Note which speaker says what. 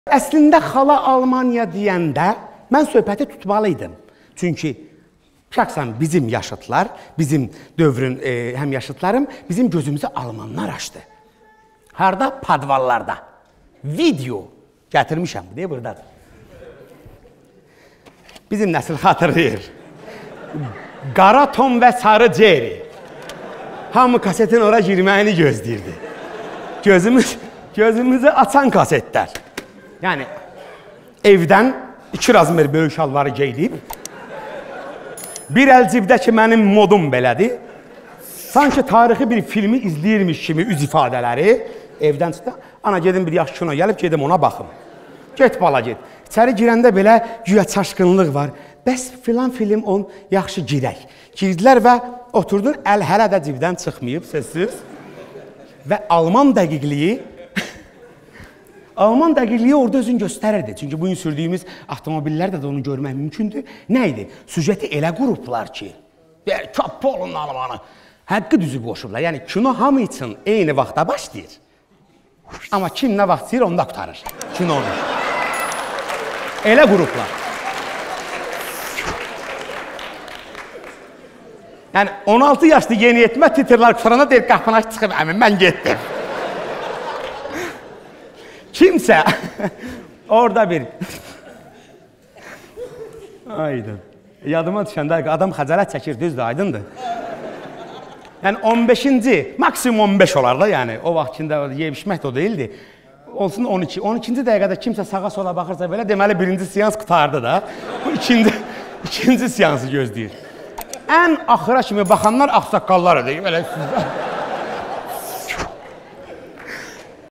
Speaker 1: Əslində xala Almaniya deyəndə mən söhbəti tutmalıydım. Çünki şəxsən bizim yaşıtlar, bizim dövrün həm yaşıtlarım bizim gözümüzü Almanlar açdı. Harada? Padvallarda. Video gətirmişəm, deyə buradadır. Bizim nəsil xatırlayır. Qara Tom və Sarı Jerry. Hamı kasetin ora girməyini gözləyirdi. Gözümüzü açan kasetlər. Yəni, evdən 2 razmer böyük şalvarı geyilib, bir əl cibdəki mənim modum belədir, sanki tarixi bir filmi izləyirmiş kimi üz ifadələri evdən çıxdı. Ana, gedim bir yaxşı kino gəlib, gedim ona baxım. Get bala, get. İçəri girəndə belə güya çaşqınlıq var. Bəs filan film on yaxşı girək. Girdilər və oturdur, əl hələ də cibdən çıxmayıb, səssiz. Və Alman dəqiqliyi orada özünü göstərirdi. Çünki bugün sürdüyümüz avtomobillərdə də onu görmək mümkündür. Nə idi? Süjeti elə qruplar ki, Kapolun Almanı həqqı düzü qoşurlar. Yəni, kino hamı üçün eyni vaxtda başlayır. Amma kim nə vaxt istəyir, onda qutarır. Kinonu. Elə qruplar. Yəni, 16 yaşlı yeniyetmə titrlər qıfırana deyir, qapına çıxıb, əmin, mən getdim. Kimsə orada bir aydın. Yadıma düşəndə adam xəcalət çəkir, düzdür, aydındır. Yəni 15-ci, maksimum 15 olar da, yəni o vaxtında yeyişmək də o deyildi. Olsun 12. 12-ci dəqiqədə kimsə sağa sola baxırsa belə, deməli birinci seans qutardı da. Bu ikinci seansı gözləyir. Ən axıra kimi baxanlar ağsaqqallar edir.